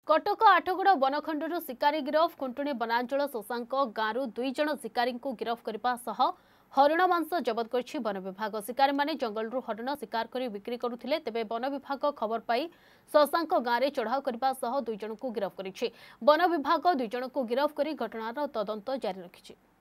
कटक आठगड़ बनखंडर शिकारी गिरफ खुंटुणी वनांचल शशांक गांव 2 जण शिकारी गिरफ करने हरिण मांस जबत कर वन विभाग। शिकारी माने जंगलरू हरिण शिकार कर बिक्री करुथिले। तेबे वन विभाग खबर पाई शशांक गांव में चढ़ाऊ करने 2 जण गिरफ कर वन विभाग 2 जण गिरफ कर घटनार तदंत जारी रखिछि।